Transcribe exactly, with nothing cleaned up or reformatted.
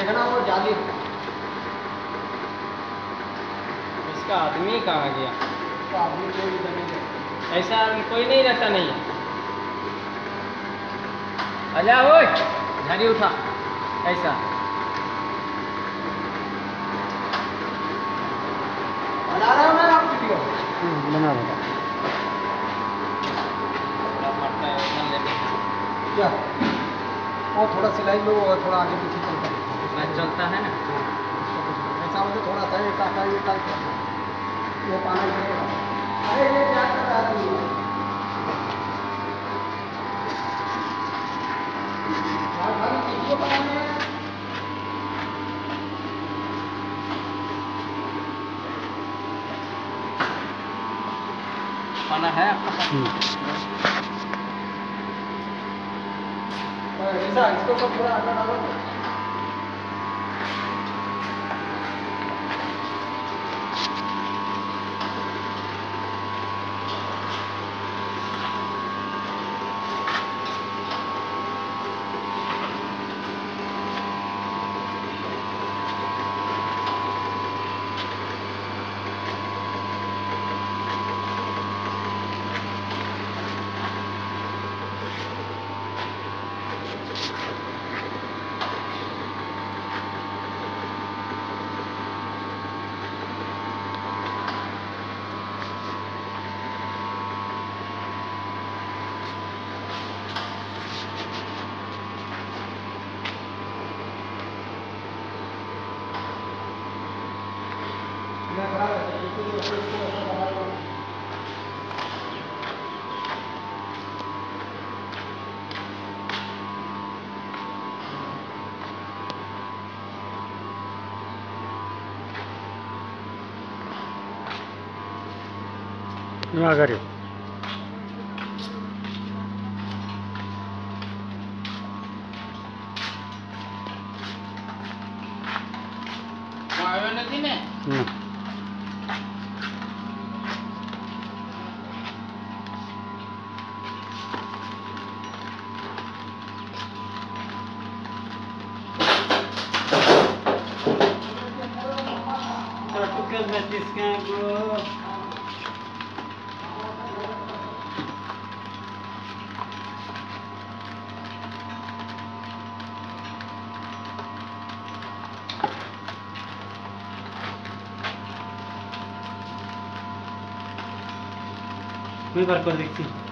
देखना वो जाली। इसका आदमी कहाँ गया? तो आदमी कोई इधर नहीं रहता। ऐसा कोई नहीं रहता नहीं है। आजा ओए, झाड़ी उठा। ऐसा बना रहे हो ना आप वीडियो? बना रहा क्या वो थोड़ा सिलाई लो और थोड़ा आगे पीछे चलता है। चलता है ना ऐसा मतलब थोड़ा सा ये काटा ये टाइट वो पाना चाहिए। अरे ये क्या कर रहा है तू? यार भाई वीडियो बनाने में खाना है आपका? ऐसा इसको सब थोड़ा आटा डालो। ना करियो। नहीं ने मैं बार कर देखती।